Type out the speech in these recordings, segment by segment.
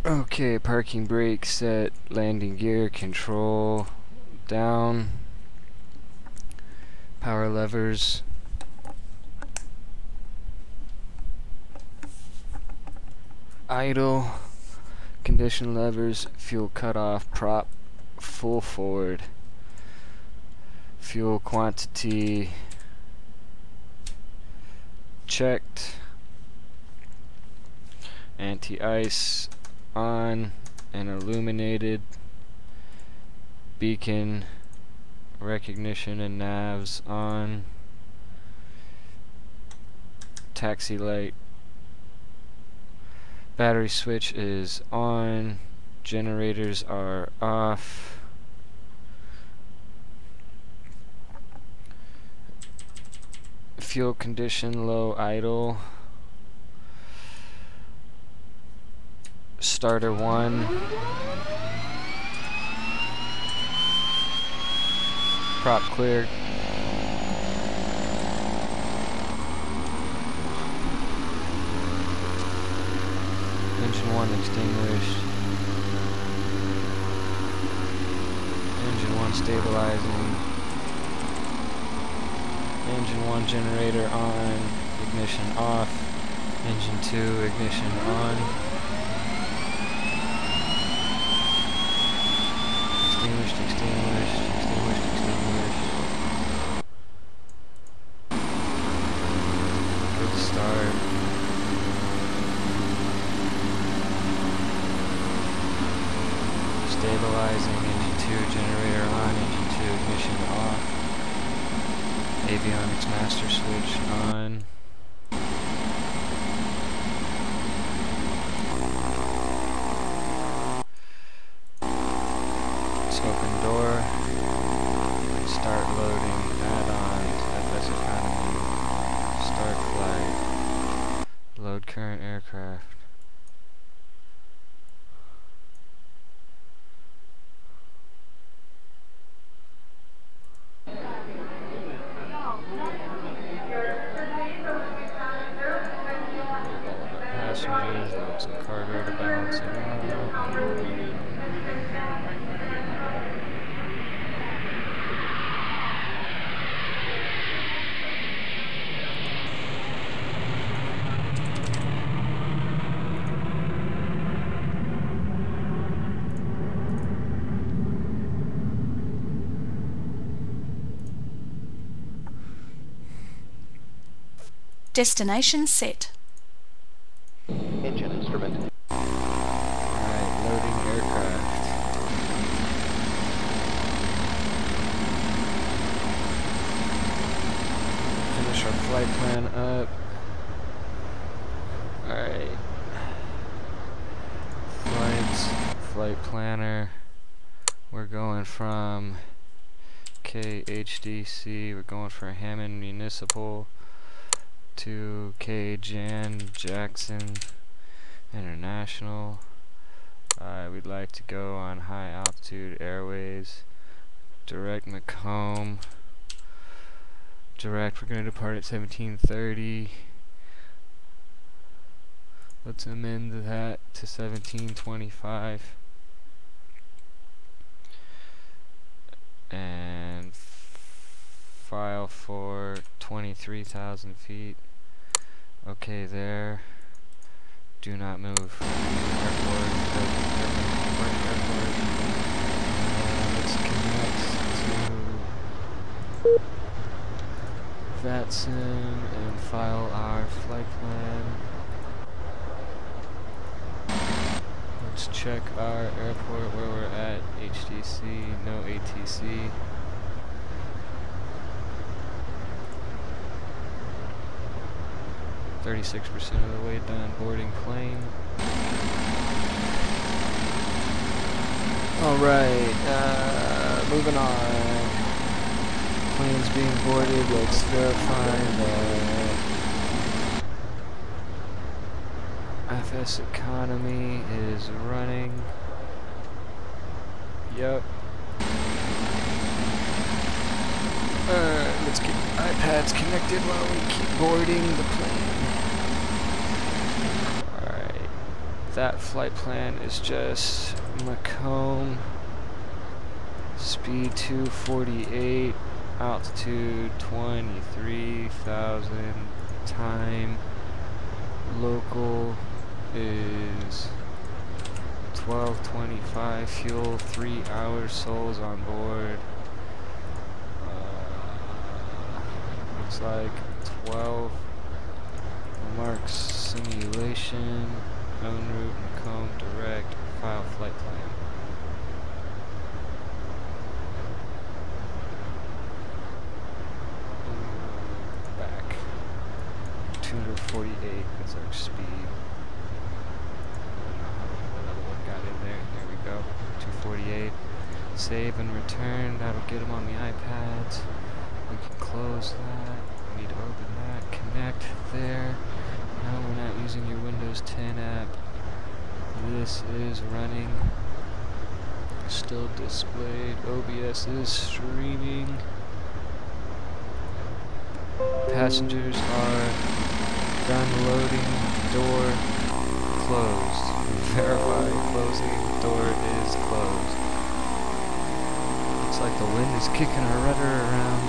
Okay, parking brake set, landing gear control down, power levers, idle, condition levers, fuel cutoff, prop full forward, fuel quantity checked, anti-ice on and illuminated, beacon recognition and navs on, taxi light, battery switch is on, generators are off, fuel condition low, idle, starter 1, prop cleared, engine 1 extinguished, engine 1 stabilizing, engine 1 generator on, ignition off, engine 2 ignition on, extinguished, extinguished, extinguished, extinguished. Good start. Stabilizing, engine 2 generator on, engine 2 ignition off, avionics master switch on. Open door, start loading add-ons, FS economy, start flight, load current aircraft. Passengers, load some cargo to balance it out. Destination set. Engine instrument. Alright, loading aircraft. Finish our flight plan up. Alright. Flights, flight planner. We're going from KHDC, we're going for Hammond Municipal to KJAN Jackson International. We'd like to go on high altitude airways. Direct Macomb. Direct, we're going to depart at 17:30. Let's amend that to 17:25. And file for 23,000 feet. Okay, there. Do not move. Airport. Airport. Let's connect to VATSIM and file our flight plan. Let's check our airport where we're at. HDC, no ATC. .36% of the way done boarding plane. Alright, moving on. Plane's being boarded. Let's verify that FS economy is running. Yep. Alright, let's get iPads connected while we keep boarding the plane. that flight plan is just Macomb, speed 248, altitude 23,000, time local is 12:25, fuel 3 hours, souls on board. Looks like 12. Marks simulation, own route, Macomb, direct, file flight plan. Back. 248 is our speed. What other one got in there? There we go. 248. Save and return. That'll get them on the iPads. We can close that. We need to open that. Connect there. Now we're not using your Windows 10 app. This is running. Still displayed. OBS is streaming. Passengers are done loading. Door closed. Verify closing. Door is closed. Looks like the wind is kicking our rudder around.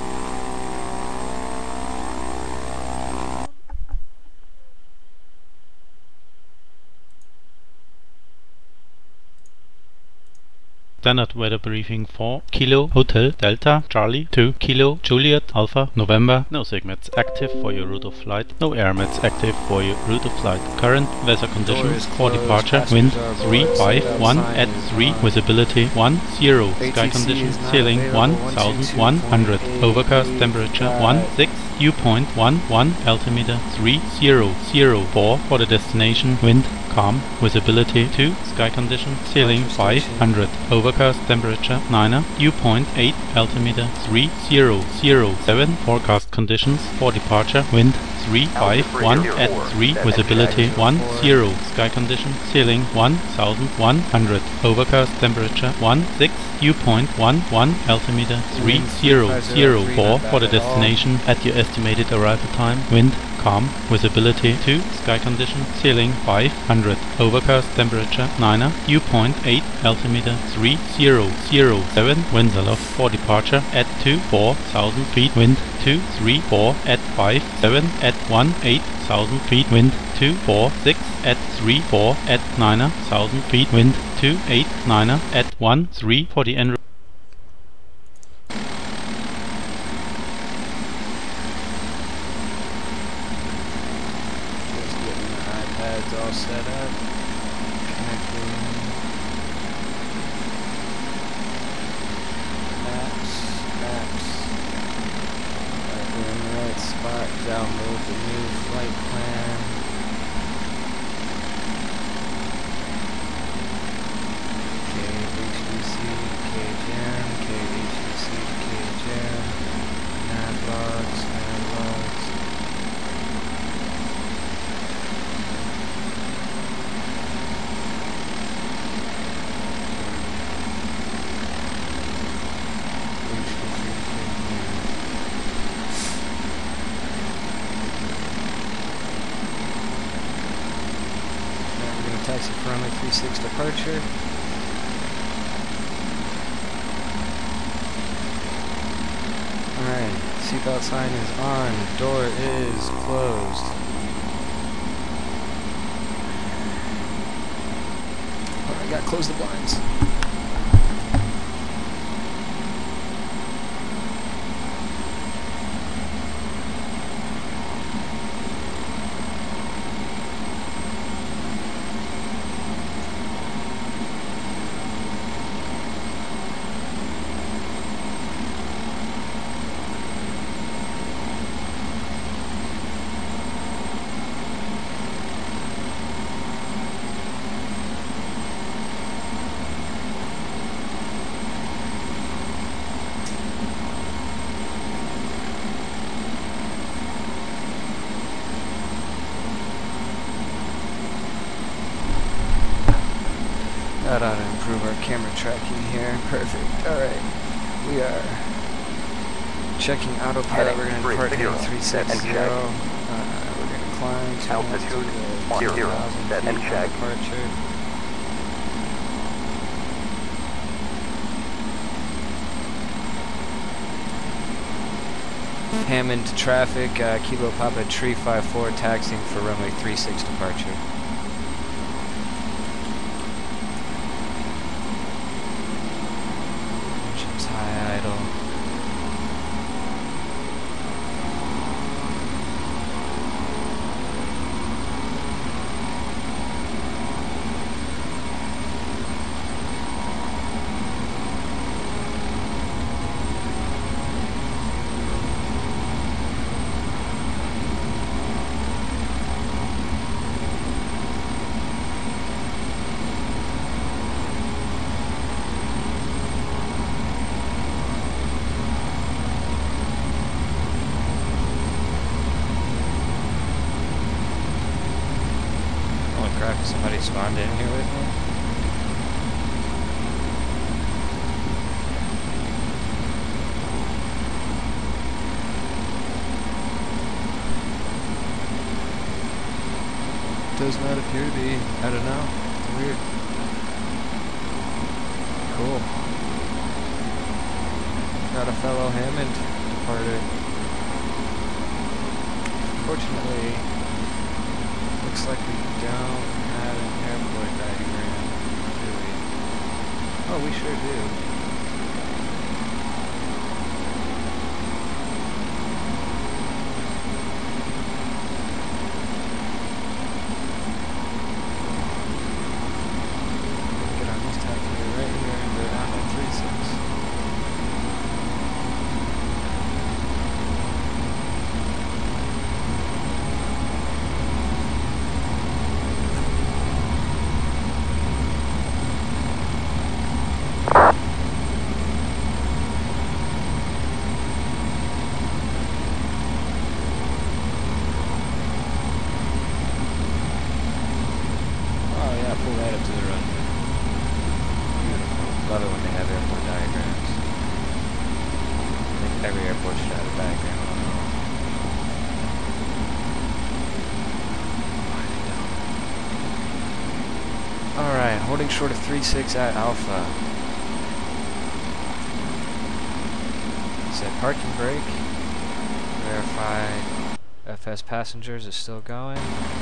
Standard weather briefing for Kilo Hotel Delta Charlie to Kilo Juliet Alpha November. No SIGMETs active for your route of flight. No AirMETs active for your route of flight. Current weather conditions for departure. Wind 351 at 3. Visibility 10. Sky conditions ceiling 1100. Overcast temperature 16. Dew point 11. Altimeter 300. For the destination. Wind calm. Visibility 2. Sky condition ceiling 500. Overcast temperature 9. Dew point 8. Altimeter 3007. Forecast conditions for departure. Wind 351 at 3. Visibility 10. Sky condition ceiling 1100. Overcast temperature 16. Dew point 11. Altimeter 3004. For the destination at your estimated arrival time. Wind calm. Visibility 2. Sky condition ceiling 500. Overcast temperature 9. Dew point 8. Altimeter 3007. Winds aloft for departure at 4,000 feet. Wind 234 at 57 at 18,000 feet. Wind 246 at 34 at 9,000 feet. Wind 289 at 13 for the end. All set up, connecting apps, we're in the right spot, download the new flight plan, KHDC, KJAN, KHDC, KJAN, nav logs, taxi for runway 36 departure. Alright, seatbelt sign is on, door is closed. Oh, I gotta close the blinds. That ought to improve our camera tracking here. Perfect. Alright. We are checking autopilot. We're going to depart heading 360. We're going to climb to Altitude 10, 2,000 set feet and on check. departure. Hammond traffic, Kilo Papa 354 taxiing for runway 36 departure. Engine's high idle. Somebody spawned in here with me? Does not appear to be. I don't know. Weird. Cool. Got a fellow Hammond departed. Fortunately, looks like we don't have an airport diagram, do we? Oh, we sure do. Get on this taxiway right here and go down to 36. Love it when they have airport diagrams. I think every airport should have a diagram on it. Alright, holding short of 36 at Alpha. Set parking brake. Verify FS passengers is still going.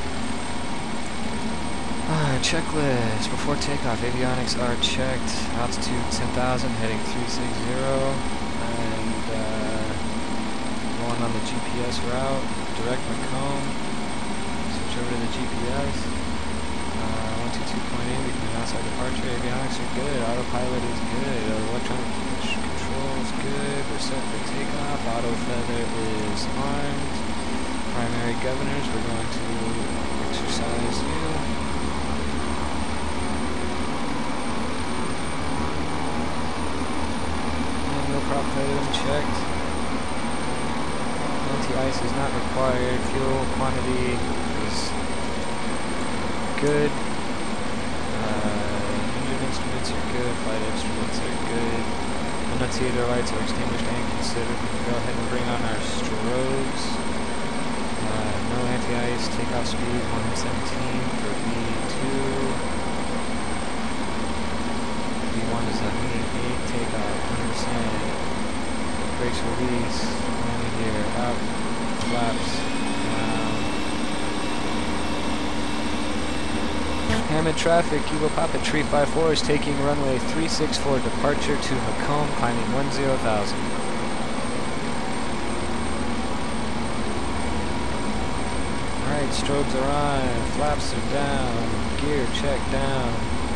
Checklist. Before takeoff, avionics are checked. Altitude 10,000, heading 360. And going on the GPS route. Direct Macomb. Switch over to the GPS. 122.8, we can outside departure. Avionics are good. Autopilot is good. Electronic control is good. We're set for takeoff. Auto feather is armed. Primary governors, we're going to exercise you. Prop feather checked. Anti-ice is not required. Fuel quantity is good. Engine instruments are good. Flight instruments are good. Annunciator lights are extinguished and considered. We can go ahead and bring on our strobes. No anti-ice. Takeoff speed 117 for B2. B1 is 108. Takeoff 100%. Brakes release, landing gear up, flaps down. Hammond traffic, Kilo Papa 354 is taking runway 36 for departure to Macomb, climbing 10,000. Alright, strobes are on, flaps are down, gear check down.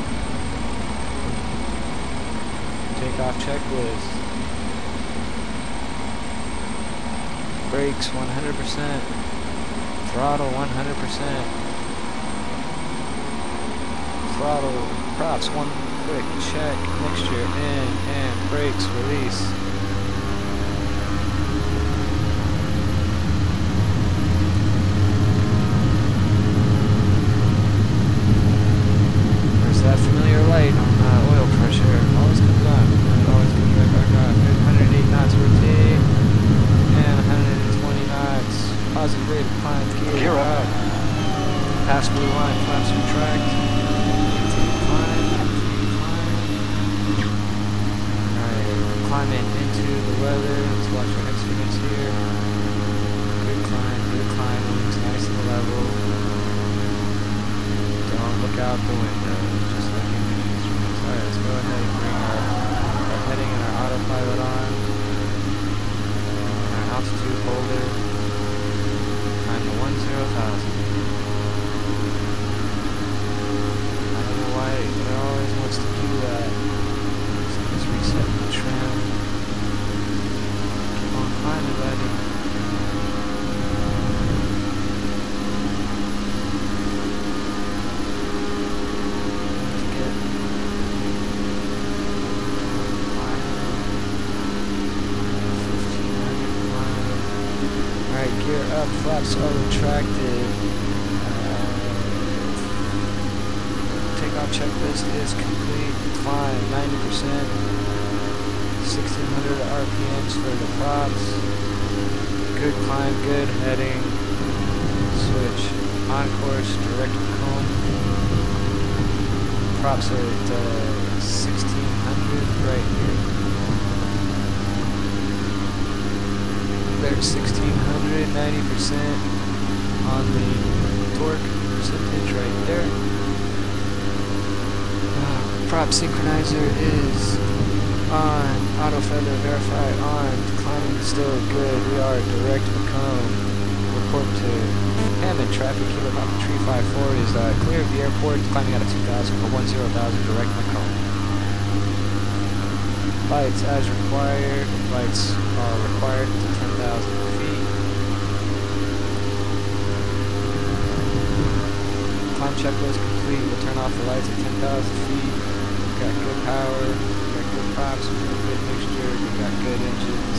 Takeoff checklist. Brakes 100%, throttle 100%, throttle, props, one quick check, mixture in, and brakes release. There's that familiar light on oil pressure, always comes on, and it always comes right back on. 108 knots rotate. And 120 knots positive rate of climb, gear up. Pass blue line, flaps retract. Continue climb, continue climb. Alright, climbing into the weather. Let's watch our instruments here. Good climb, wings nice and level. Don't look out the window, just look at the instruments. Alright, let's go ahead and bring our heading and our autopilot on. And our altitude holder. Climb to 10,000. I don't know why it always wants to do that. So let's reset the trim. Keep on climbing, buddy. Gear up, flaps are retracted. Takeoff checklist is complete. Climb 90%. 1600 RPMs for the props. Good climb, good heading. Switch on course, direct comb. Props are at 1600 right here. There's 1600, 90% on the torque percentage right there. Prop synchronizer is on. Auto feather verify on. Climbing is still good. We are direct Macomb. Report to Hammond. Traffic Kilo Papa 354 is clear of the airport. Climbing out of 2000 for 10,000 direct Macomb. Lights as required. Lights are required to 10,000 feet. Climb checklist complete. We'll turn off the lights at 10,000 feet. We've got good power. We've got good props. We've got good mixture. We've got good engines.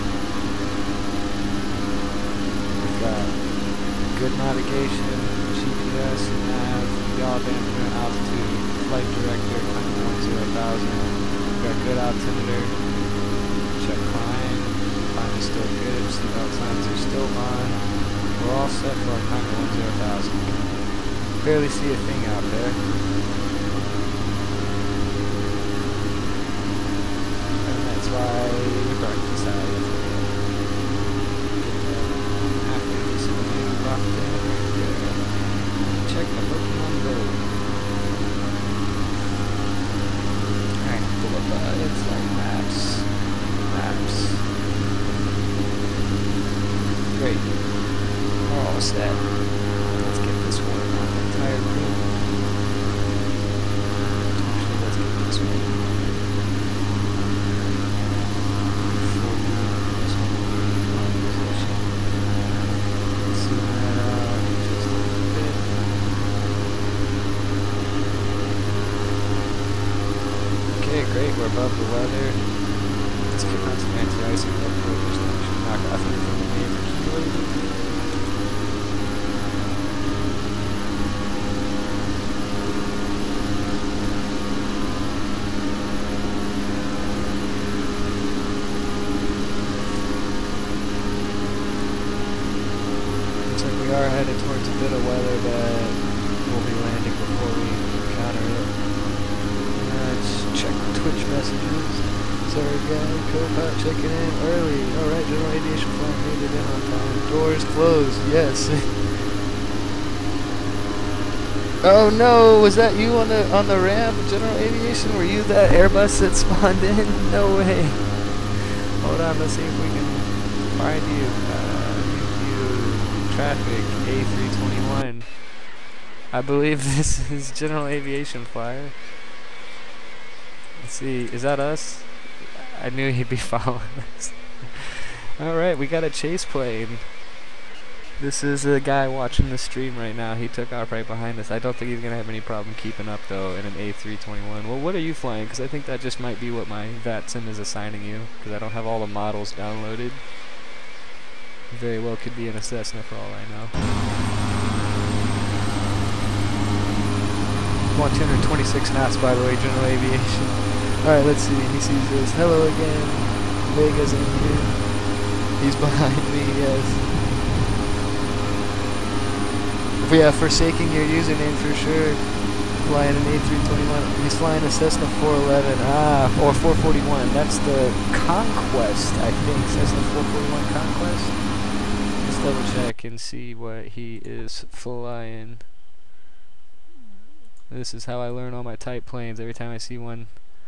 We've got good navigation, GPS, nav, yaw dampener, altitude, flight director, climbing 10,000. Got good altimeter. Check climb. Climb is still good. Seatbelt signs are still on. We're all set for our climb to 10,000. Barely see a thing out there. And that's why we brought this out. Halfway decent locked in right there. Check the Pokemon Go. It's like maps. Great. We're all set. Let's get this one on the entire group. Actually, let's get this one. This one will be on position. Let's zoom that out just a little bit. Okay, great, we're above the weather. Let's get on some anti-icing real quick. Just knock off anything that may have accumulated. Looks like we are headed towards a bit of weather that we'll be landing before we encounter it. Check Twitch messages. Sorry guy, co-pilot checking in early. Alright, general aviation flight made it in on time. Doors closed, yes. Oh no, was that you on the ramp, general aviation? Were you that Airbus that spawned in? No way. Hold on, let's see if we can find you. Traffic A321. I believe this is general aviation flyer. Let's see, is that us? I knew he'd be following us. Alright, we got a chase plane. This is a guy watching the stream right now. He took off right behind us. I don't think he's going to have any problem keeping up, though, in an A321. Well, what are you flying? Because I think that just might be what my VATSIM is assigning you, because I don't have all the models downloaded. Very well could be an Cessna for all I know. 226 knots, by the way, general aviation. Alright, let's see. He sees this. Hello again. Vega's in here. He's behind me, yes. Yeah, forsaking your username for sure. Flying an A321. He's flying a Cessna 411. Or 441. That's the Conquest, I think. Cessna 441 Conquest. Let's double check and see what he is flying. This is how I learn all my type planes. Every time I see one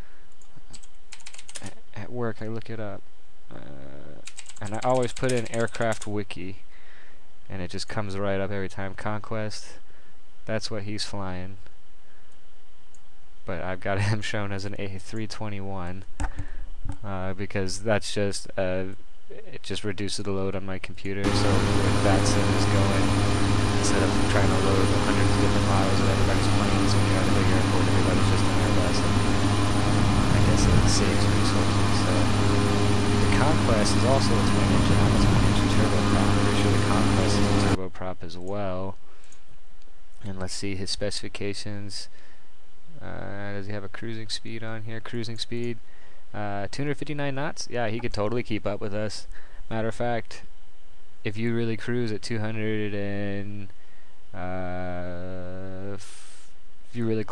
at work, I look it up. And I always put in aircraft wiki. And it just comes right up every time. Conquest. That's what he's flying. But I've got him shown as an A321 because that's just it just reduces the load on my computer. So when VATSIM is going, instead of trying to load hundreds of different models of everybody's planes when you're at a big airport, everybody's just an Airbus. And I guess it saves resources. So the Conquest is also a twin engine. I'm a twin engine turboprop. I'm pretty sure the Conquest is a turboprop as well. And let's see his specifications. Does he have a cruising speed on here? Cruising speed, 259 knots. Yeah, he could totally keep up with us. Matter of fact, if you really cruise at 200 and if you really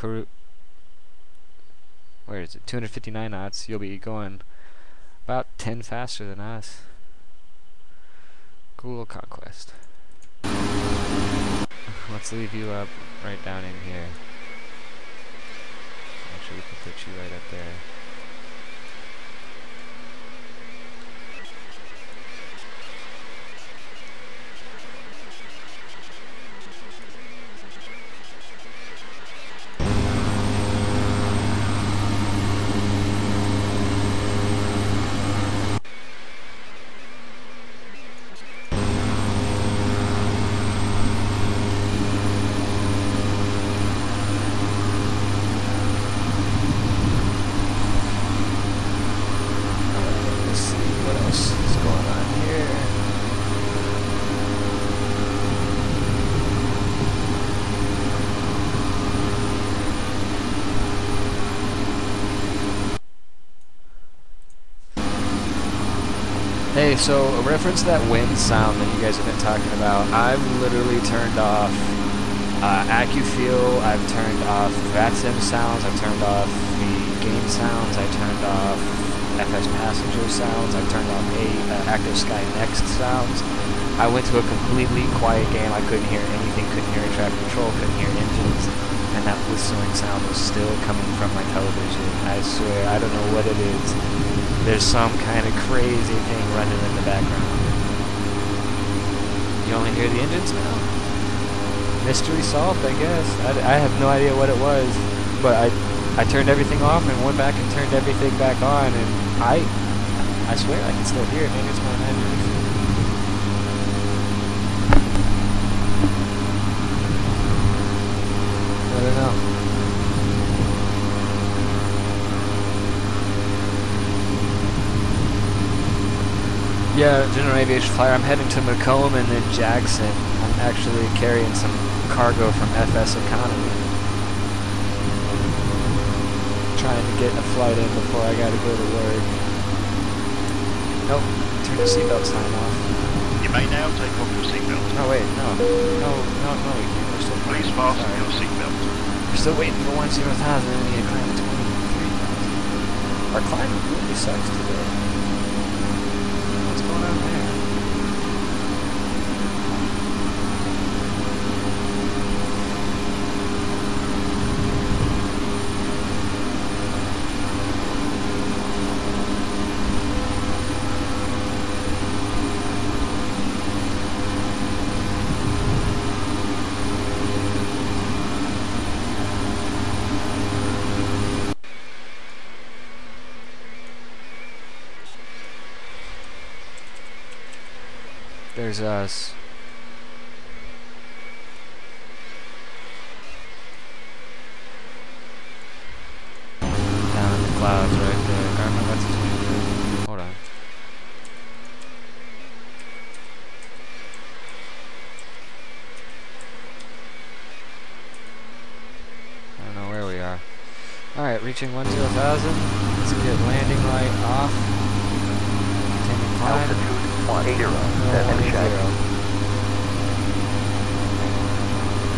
where is it? 259 knots. You'll be going about 10 faster than us. Cool Conquest. Let's leave you up right down in here. We can put you right up there. Hey, so a reference to that wind sound that you guys have been talking about, I've literally turned off AccuFeel, I've turned off VATSIM sounds, I've turned off the game sounds, I turned off FS Passenger sounds, I've turned off Active Sky Next sounds. I went to a completely quiet game, I couldn't hear anything, couldn't hear air traffic control, couldn't hear engines, and that whistling sound was still coming from my television. I swear, I don't know what it is. There's some kind of crazy thing running in the background. You only hear the engines now? Mystery solved, I guess. I have no idea what it was, but I turned everything off and went back and turned everything back on, and I swear I can still hear it. Maybe it's my imagination. I don't know. Yeah, General Aviation Flyer. I'm heading to Macomb and then Jackson. I'm actually carrying some cargo from FS Economy. Trying to get a flight in before I gotta go to work. Nope, turn the seatbelt sign off. You may now take off your seatbelt. Oh wait, no, we can't. We're still Please fasten your seatbelt. We're still waiting for 10,000 and we need to climb to 23,000. Our climb really sucks today. What's going on there? There's us. Down in the clouds right there. Garmin, what's his name? Hold on. I don't know where we are. Alright, reaching 10,000. Let's get landing light off. Continue climb. Altitude 10, 7 check.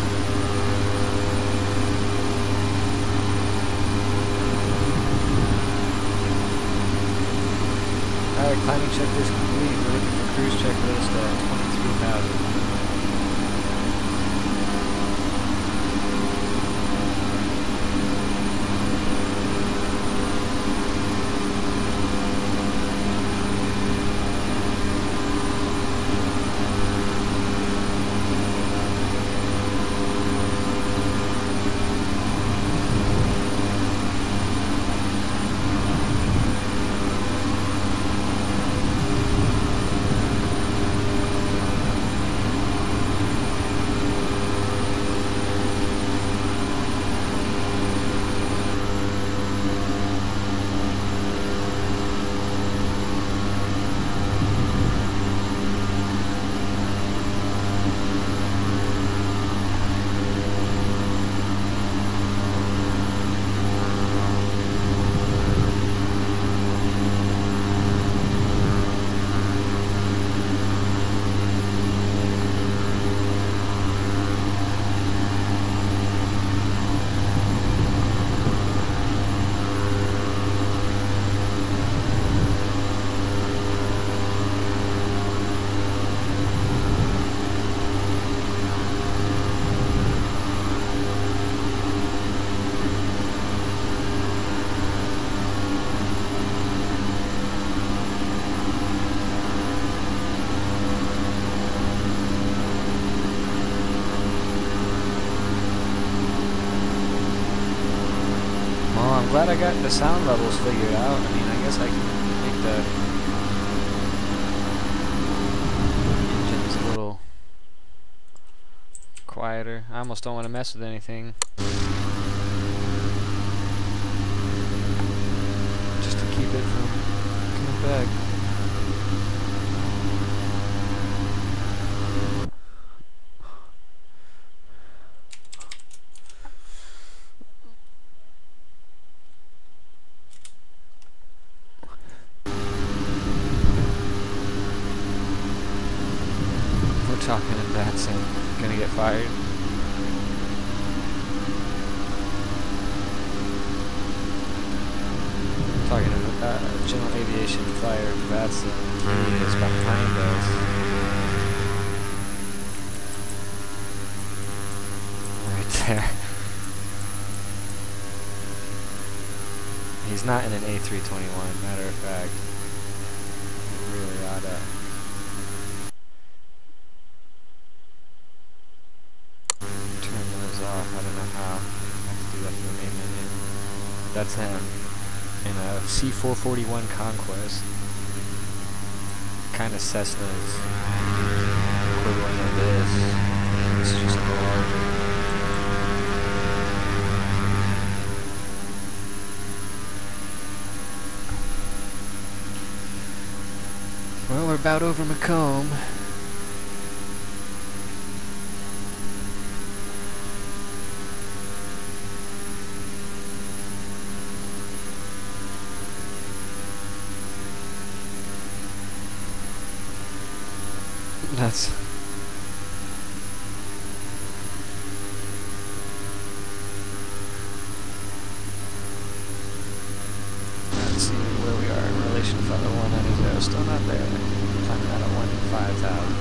glad I got the sound levels figured out. I mean, I guess I can make the engines a little quieter. I almost don't want to mess with anything. Just to keep it from coming back. Talking to VATSIM, gonna get fired. Talking to General Aviation fired VATSIM. He is behind us. Right there. He's not in an A321, matter of fact. He really oughta. I don't know how. I have to do that in the main menu. That's him in a C441 Conquest. Kind of Cessna's equivalent of this. It's just a little larger. Well, we're about over Macomb. That's let's see where we are in relation to Flight 190. Still not there. Climbing out at 1 in 5,000.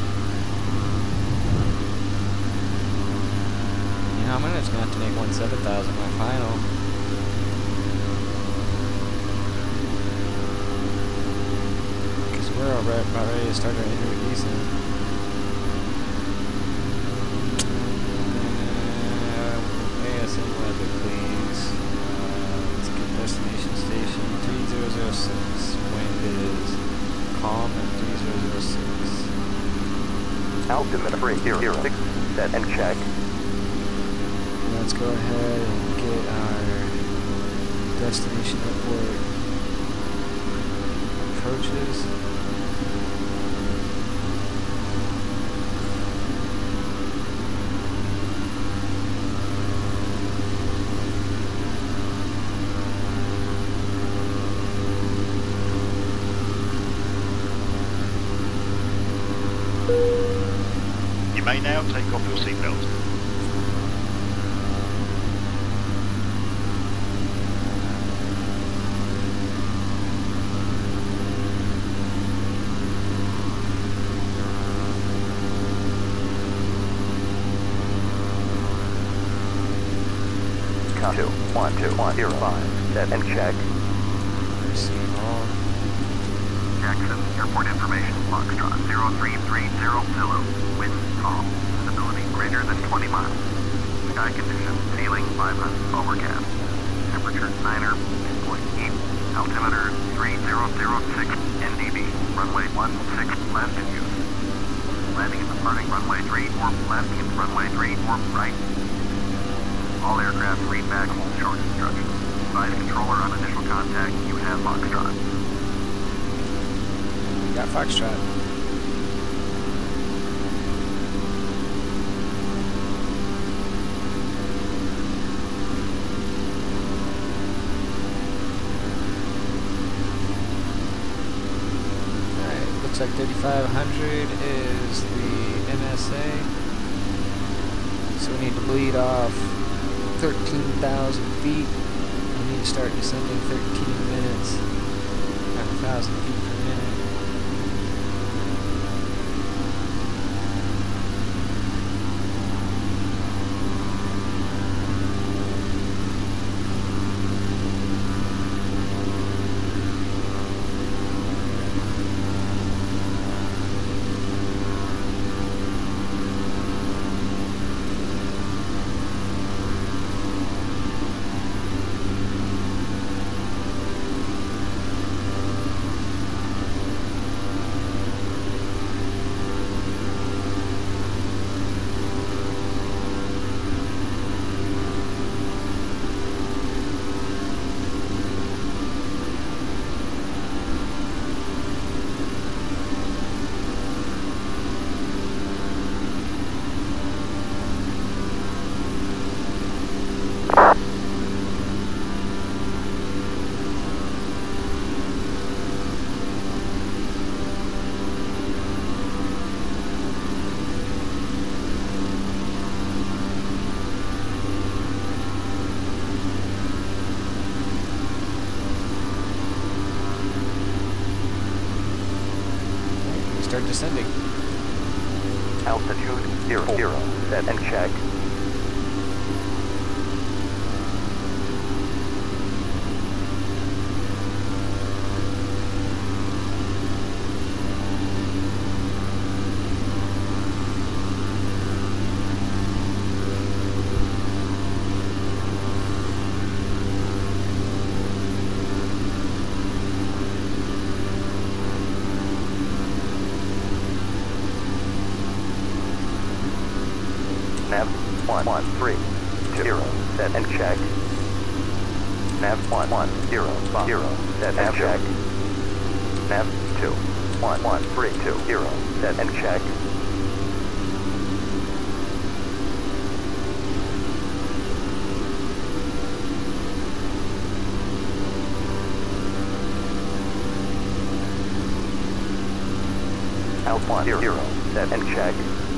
You know, I'm just gonna have to make 1,7,000 my final. We're about ready to start our inter-descent. ASM weather, please. Let's get destination station 3006. Wind is calm at 3006. Altimeter 306. Set and check. Let's go ahead and get our destination airport approaches. You may now take off your seatbelt. Count 1205. Set and check. Receive all. Jackson, airport information, Foxtrot 0330 Zulu. Wind calm. Visibility greater than 20 miles. Sky condition, ceiling 500, overcast. Temperature Niner, midpoint heat. Altimeter 3006 NDB. Runway 16 left in use. Landing and departing runway 3 warp left into runway 3 warp right. All aircraft read back hold short instructions. Advise controller on initial contact. You have Foxtrot. Got Foxtrot. Alright, looks like 3,500 is the MSA. So we need to bleed off 13,000 feet. We need to start descending 13 minutes at 1,000 feet per minute. descending. Altitude 0, set and check. Nav 113 0 set and check. Nav 110 set and check. Nav 21130 set and check. Alt 10 set and check.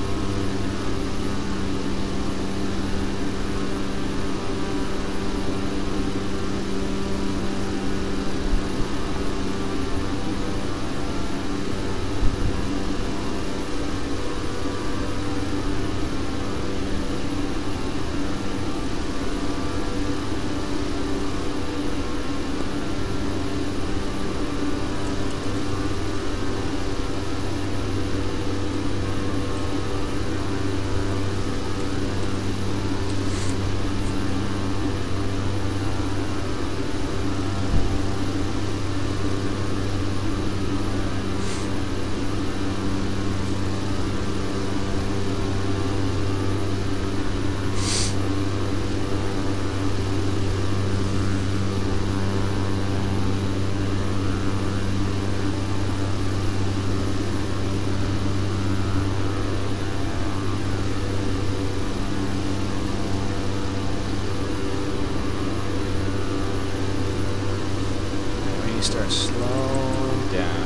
Start slowing down.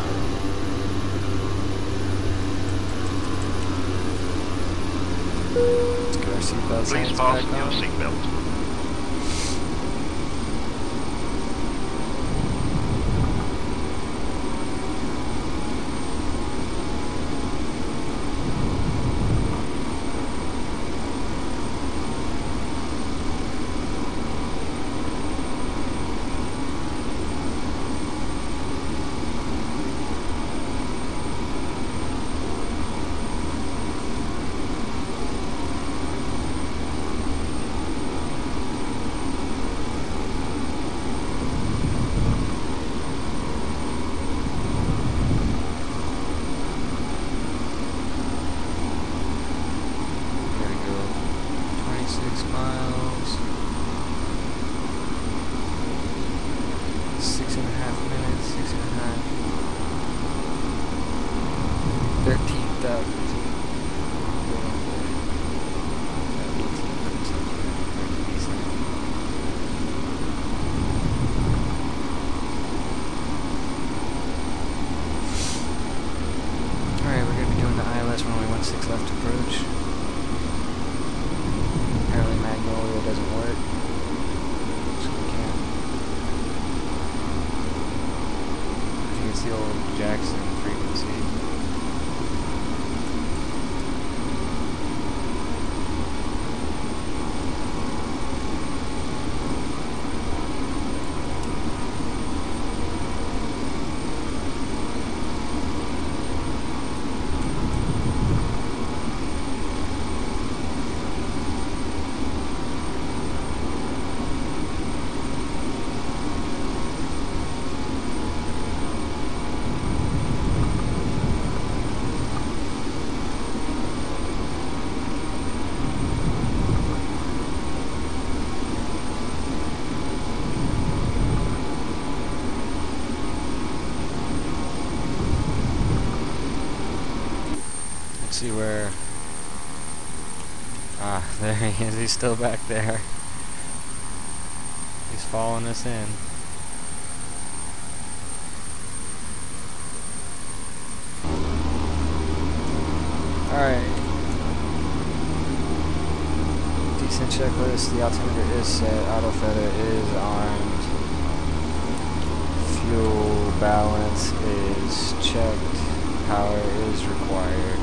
Let's get our seatbelt Please signs fasten back your on. seatbelt. Left approach. Apparently Magnolia doesn't work, so we can't. I think it's the old Jackson frequency. See where... Ah, there he is. He's still back there. He's following us in. Alright. Decent checklist. The altimeter is set. Auto feather is armed. Fuel balance is checked. power is required.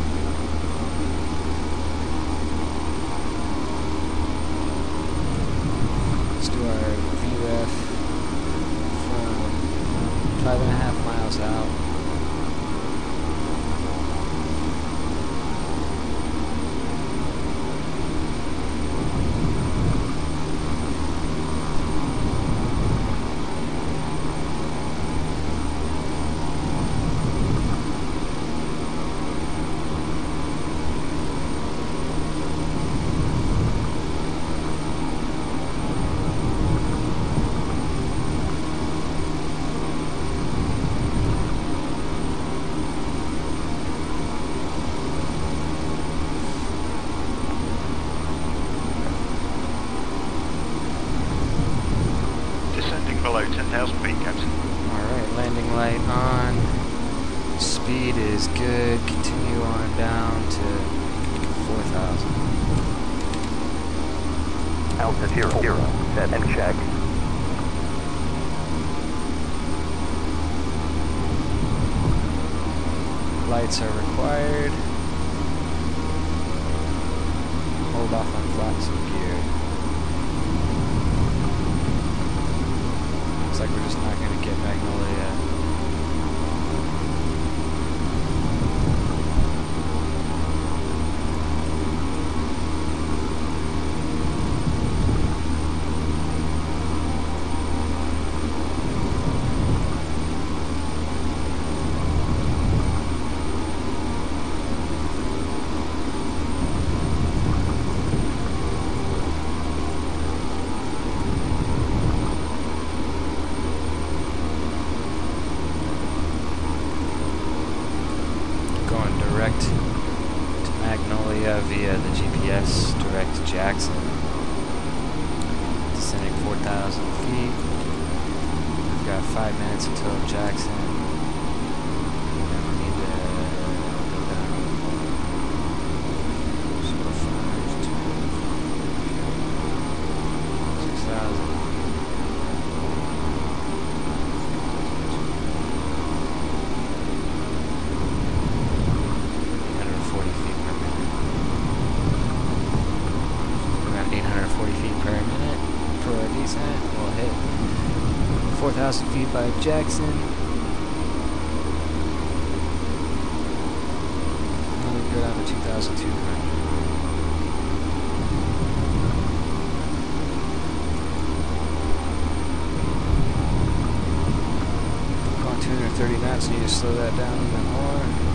Let's do our VREF from 5.5 miles out. Below 10,000 feet, Captain. Alright, landing light on. Speed is good. Continue on down to 4,000. Altitude 0, set and check. Lights are required. Hold off on flaps and gear. Looks like we're just not going to get Magnolia. Direct to Magnolia via the GPS, direct to Jackson. Descending 4,000 feet. We've got 5 minutes until Jackson. And we need to go down. So 5, 2, 6,000. We'll hit 4,000 feet by Jackson. And we go down to 2,200. Going 230 knots, need to slow that down a bit more.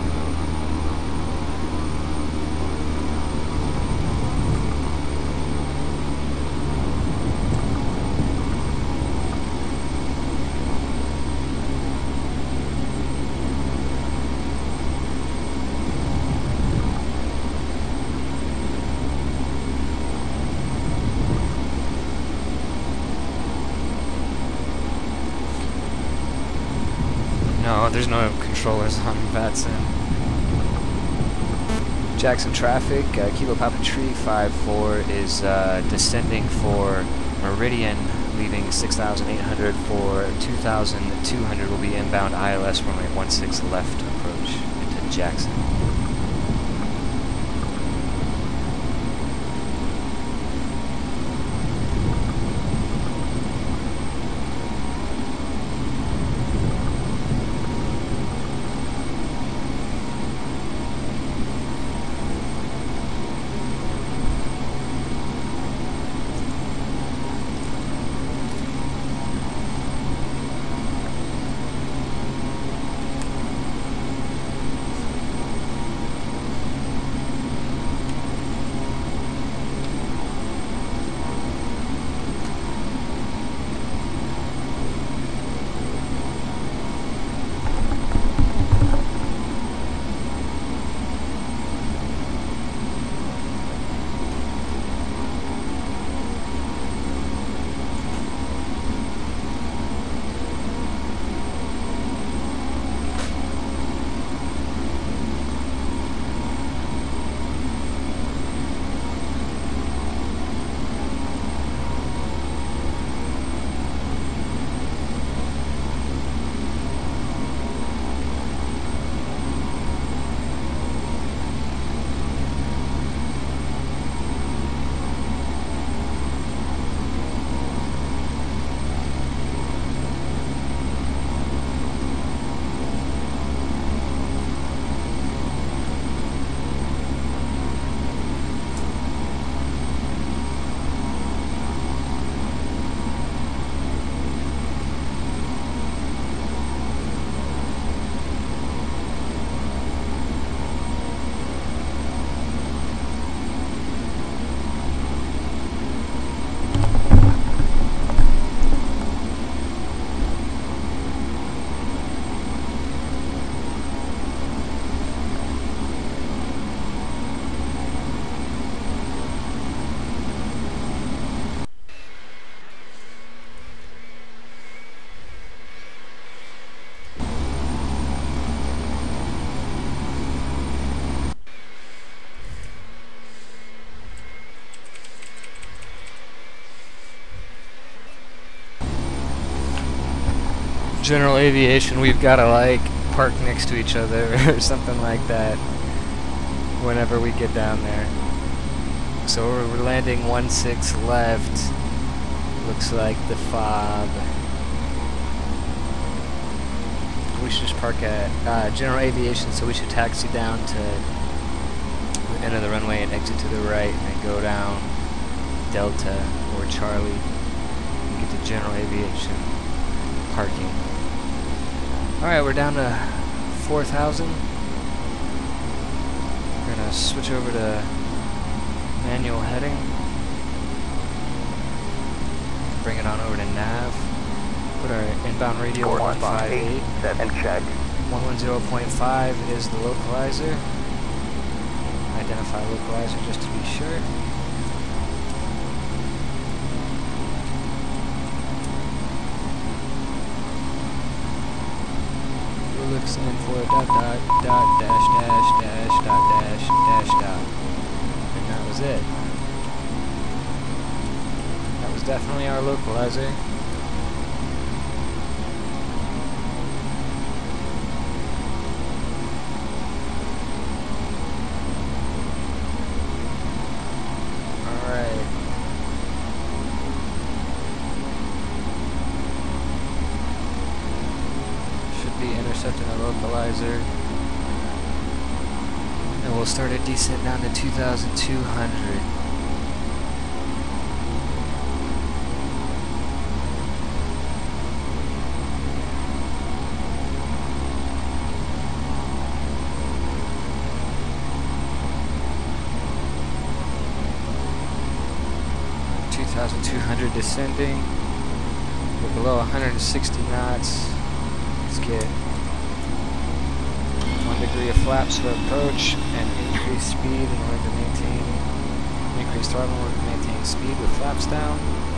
No, there's no controllers on VATSIM. Jackson traffic, Kilo Papa Tree 5-4 is descending for Meridian, leaving 6,800 for 2,200 will be inbound ILS runway 16 left approach into Jackson. General Aviation, we've got to like park next to each other or something like that whenever we get down there. So we're landing 16 left. Looks like the fob. We should just park at General Aviation, so we should taxi down to the end of the runway and exit to the right and go down Delta or Charlie and get to General Aviation parking. Alright, we're down to 4,000. We're gonna switch over to manual heading. Bring it on over to nav. Put our inbound radio 158. Set and check. 110.5 is the localizer. Identify localizer just to be sure. Looks in for dot dot dot dash dash dash dot dash dash dot. And that was it. That was definitely our localizer. Alright. Should be intercepting a localizer. And we'll start a descent down to 2,200. Descending. We're below 160 knots. Let's get 1 degree of flaps for approach and increase speed in order to maintain, increase throttle in order to maintain speed with flaps down.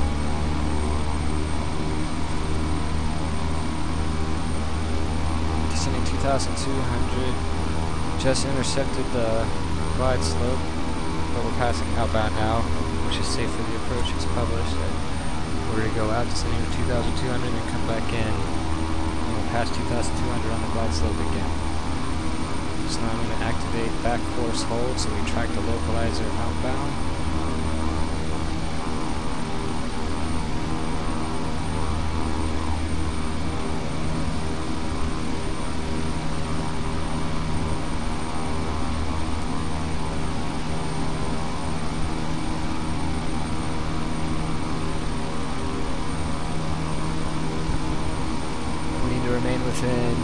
Descending 2,200. Just intercepted the glide slope, but we're passing outbound now, which is safe for the approach. It's published that we're to go out, descending to 2,200 and come back in. And we'll pass 2,200 on the glide slope again. So now I'm going to activate back course hold so we track the localizer outbound. Remain within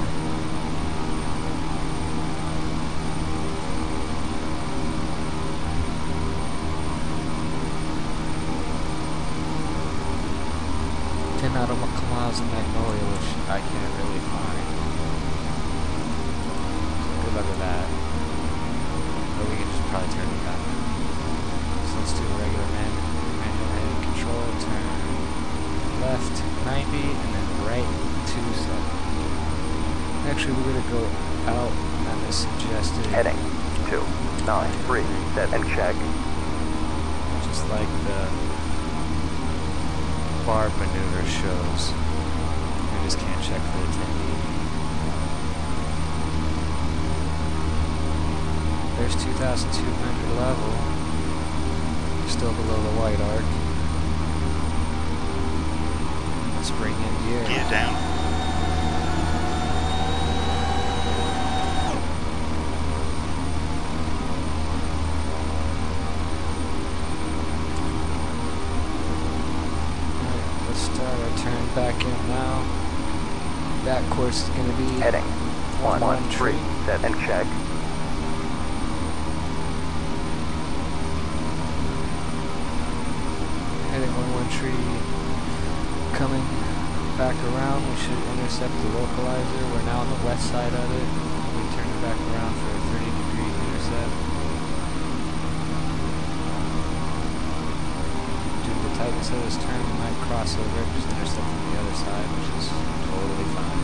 10 nautical miles in Magnolia, which I can't really find. So good luck with that. Or we can just probably turn it back. So let's do a regular manual heading control, turn left 90 and then right 27. Actually, we're going to go out on the suggested Heading 293. Set and check. Just like the bar maneuver shows. We just can't check for the 1080. There's 2,200 level. Still below the white arc. Let's bring in gear. Gear down. Turn back in now. That course is going to be heading 113. Set and check. Heading 113. Coming back around, we should intercept the localizer. We're now on the west side of it. We turn it back around for a 30-degree intercept. Tightness of this turn, we might cross over, just intercept from the other side, which is totally fine.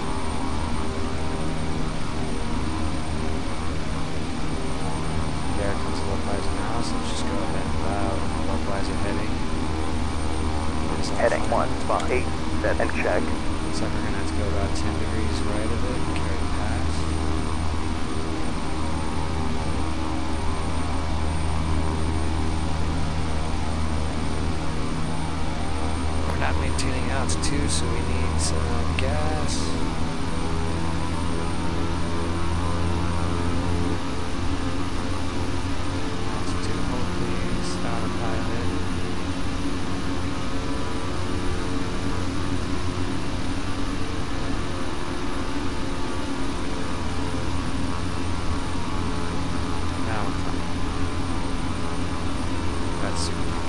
There comes the localizer now, so let's just go ahead and allow the localizer heading. Heading 158, set and check. So we're going to have to go about 10 degrees right of it and carry past. We're not maintaining altitude, so we need some gas. Altitude, hold please, autopilot. Now we're flying. That's super dangerous.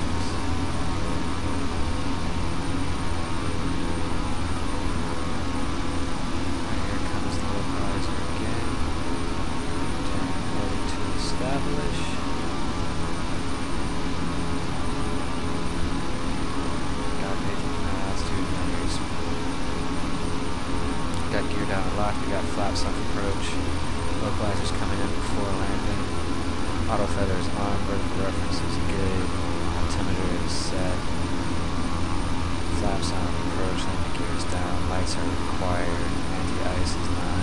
Here comes the localizer again. Turn ready to establish. Got paging altitude meters. Got gear down and locked. We got flaps on approach. Localizer's coming in before landing. Auto feathers on. Vertical reference is good. Altimeter is set. Flaps on approach. Landing gears down. Lights are required. Anti-ice is not.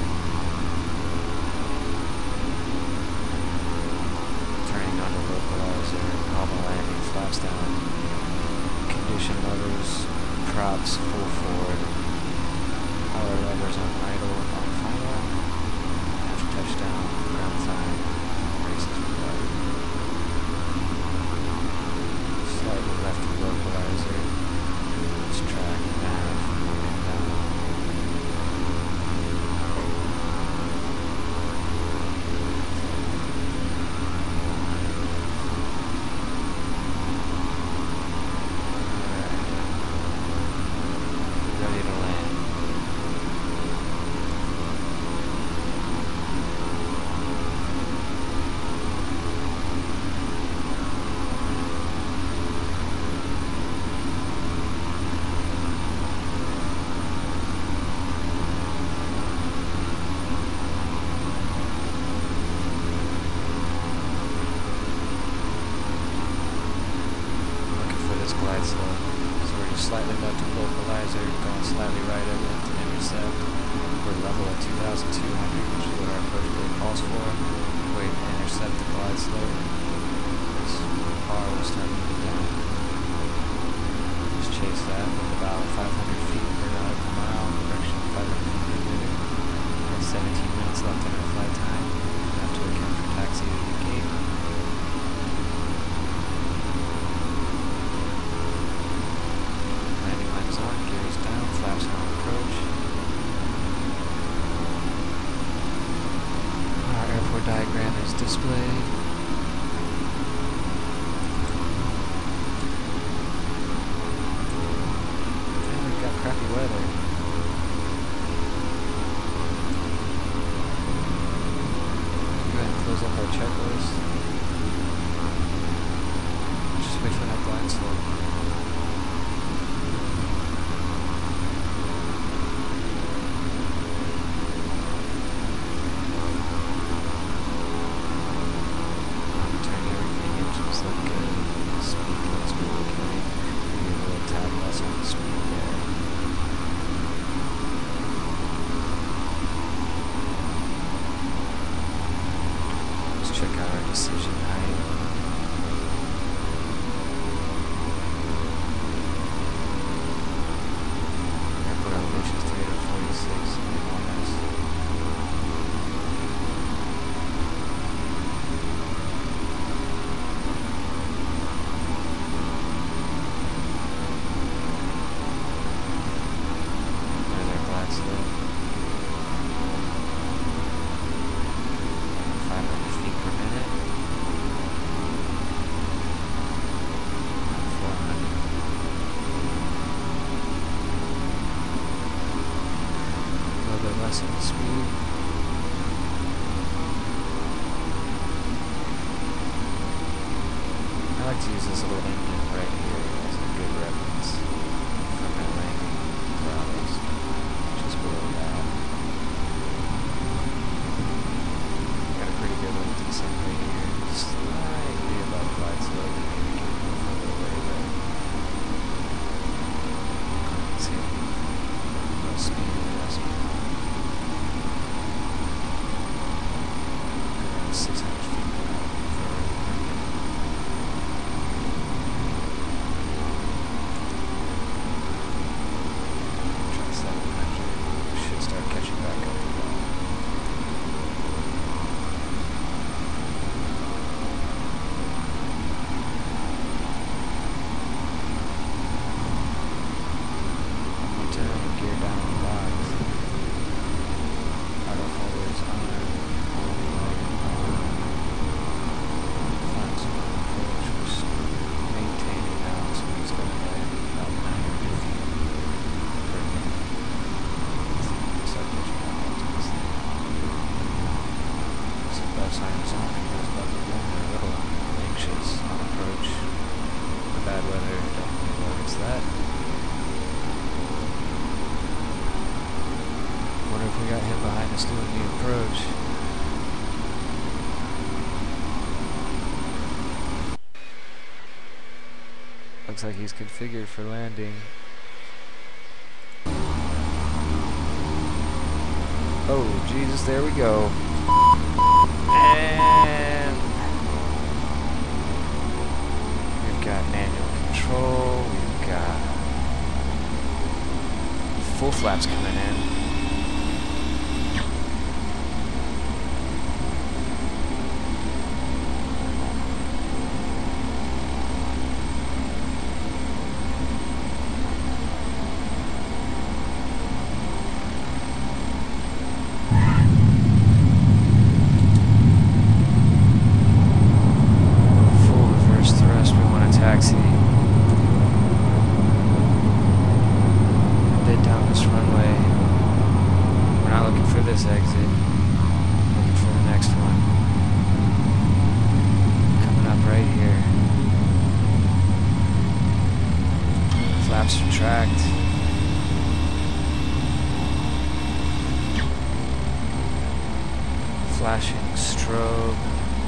Turning on the localizer. Normal landing. Flaps down. Condition levers. Props full forward. Power levers on idle. On final. After touchdown. Ground time. Races required. Slightly left of localizer. Let's track nav. Moving down. Alright. Ready to land. Looking for this glide slope. So we're just slightly left of localizer, going slightly right of it to intercept. We're level at 2,200, which is what our approach really calls for. Wait to intercept the glide slope. This car will start moving down. Just chase that with about 500 feet per nautical mile, direction 500 feet per minute. Got 17 minutes left in our flight time. Have to account for taxi to the gate. Landing lights on, gears down, flaps on approach. Our airport diagram is displayed. And we've got crappy weather. Go ahead and close up our checklist. Just wait for that glide slope. Turn everything, engines look good, speed looks good, okay. Maybe a little tad less on the speed there. Let's check out our decision height. Airport elevation is 346, enormous. There's our glide slope. 500 feet per minute. 400. A little bit less of the speed. I like to use this little engine right here as a good reference for my landing throttles, just below that. Got a pretty good little descent right here, slightly above glide slope, maybe get a little further away there. See, low speed, less Looks like he's configured for landing. Oh, Jesus, there we go. And we've got manual control, we've got full flaps coming in. Subtract. Flashing strobe.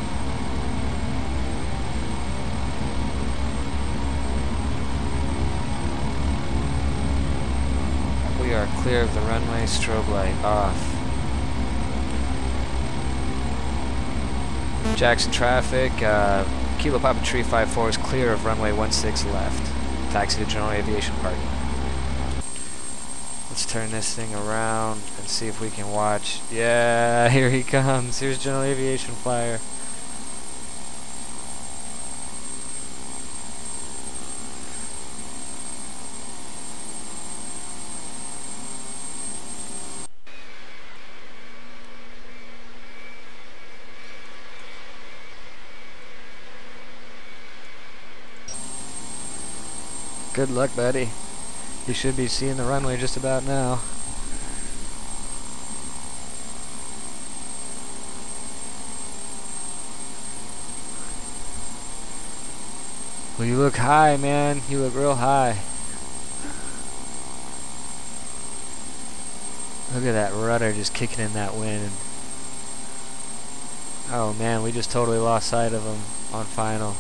We are clear of the runway, strobe light off. Jackson traffic, Kilo Papa Tree 54 is clear of runway 16 left. Taxi to General Aviation Parking. Let's turn this thing around and see if we can watch. Yeah, here he comes. Here's General Aviation Flyer. Good luck, buddy. You should be seeing the runway just about now. Well, you look high, man. You look real high. Look at that rudder just kicking in that wind. Oh man, we just totally lost sight of him on final.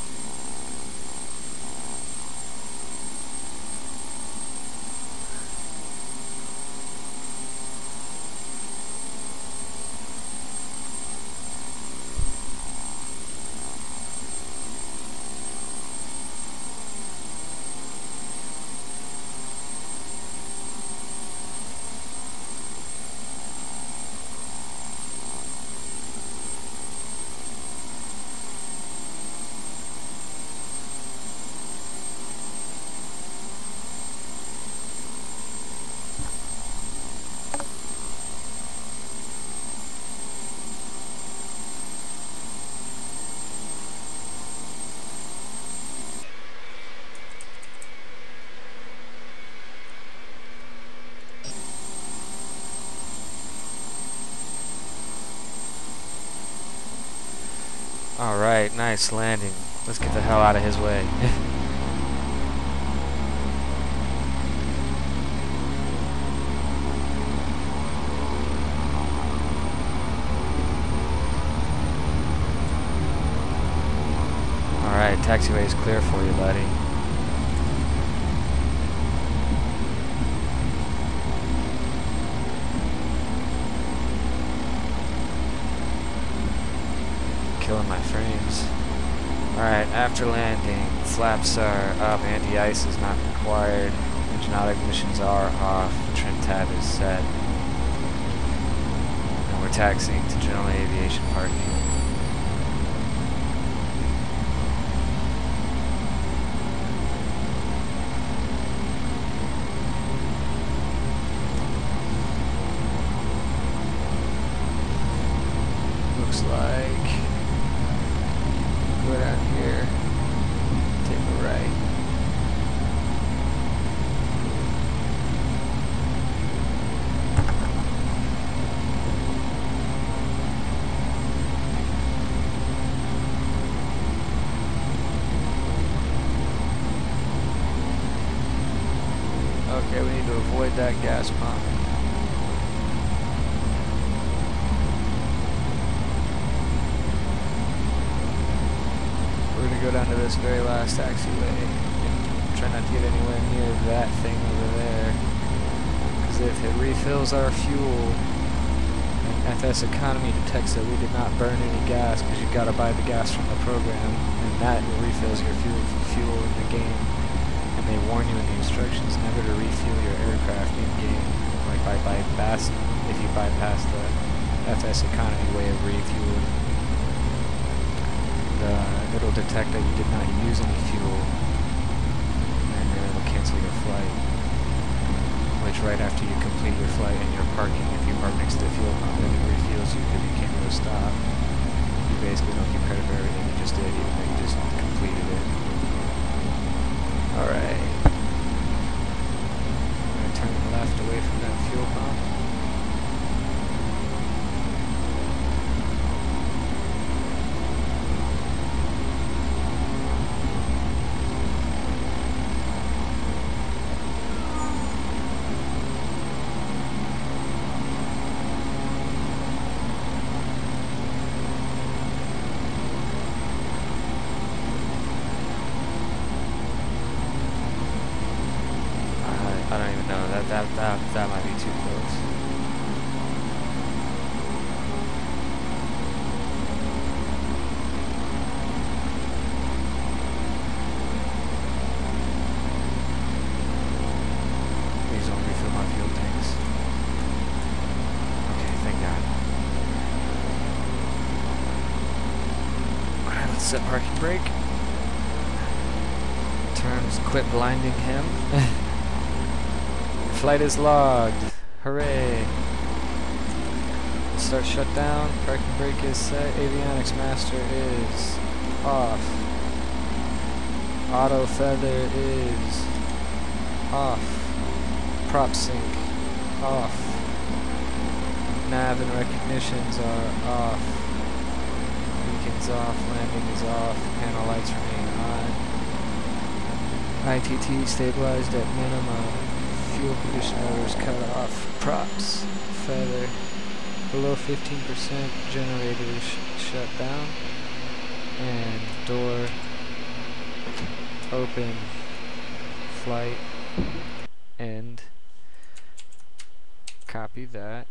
Alright, nice landing. Let's get the hell out of his way. Alright, taxiway is clear for you, buddy. Killing my frames. Alright, after landing, flaps are up, anti-ice is not required, engine auto ignitions are off, trim tab is set, and we're taxiing to General Aviation Parking. Looks like go down here, take a right. Okay, we need to avoid that gas pump. We're going to go down to this very last taxiway. try not to get anywhere near that thing over there. Because if it refills our fuel, and FS Economy detects that we did not burn any gas, because you've got to buy the gas from the program, and that refills your fuel in the game. And they warn you in the instructions never to refuel your aircraft in-game, like if you bypass the FS Economy way of refueling. It'll detect that you did not use any fuel, and then it'll cancel your flight. Which right after you complete your flight and you're parking, if you park next to the fuel pump, then it refuels you because you came to a stop. You basically don't get credit for everything you just did, even though you just completed it. Alright. I'm going to turn left away from that fuel pump. I don't even know. That might be too close. Please don't refill my fuel tanks. Okay, thank God. Alright, let's set parking brake. Terms, quit blinding him. Flight is logged. Hooray. Start shutdown. Parking brake is set. Avionics master is off. Auto feather is off. Prop sync off. Nav and recognitions are off. Beacons off. Landing is off. Panel lights remain on. ITT stabilized at minimum. Fuel condition motors cut off. Props, feather, below 15%. Generators shut down. And door open. Flight end. Copy that.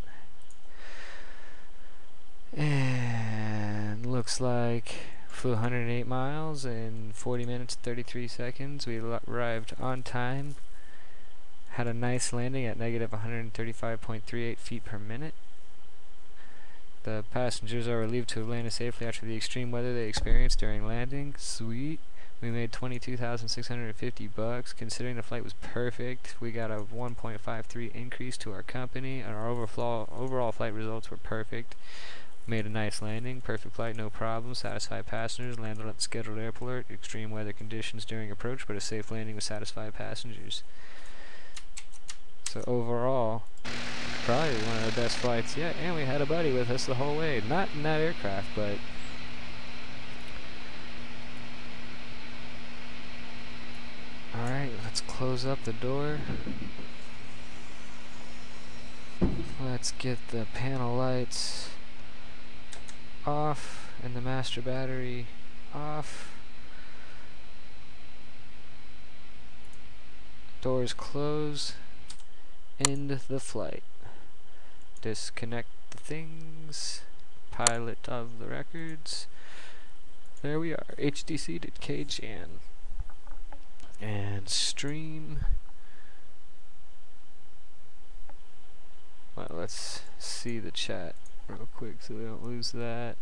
And looks like flew 108 miles in 40 minutes 33 seconds. We arrived on time. Had a nice landing at negative 135.38 feet per minute. The passengers are relieved to have landed safely after the extreme weather they experienced during landing. Sweet. We made $22,650 considering the flight was perfect. We got a 1.53 increase to our company, and our overall flight results were perfect. Made a nice landing, perfect flight, no problem, satisfied passengers, landed at the scheduled airport, extreme weather conditions during approach, but a safe landing with satisfied passengers. So overall, probably one of the best flights yet, and we had a buddy with us the whole way. Not in that aircraft, but alright, let's close up the door. Let's get the panel lights off and the master battery off. Doors close. End the flight. Disconnect the things. Pilot of the records. There we are. HDC to KJAN. And stream. Well, let's see the chat real quick so we don't lose that.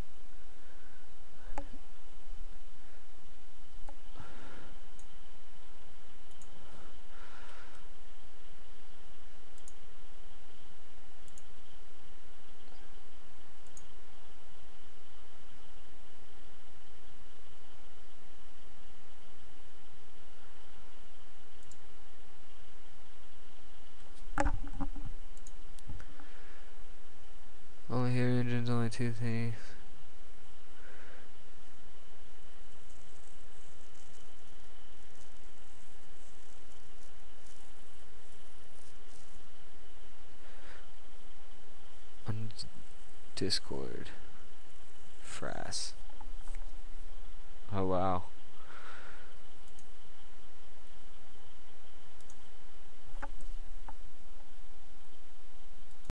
Only here engines, only two things. On Discord. Frass. Oh wow.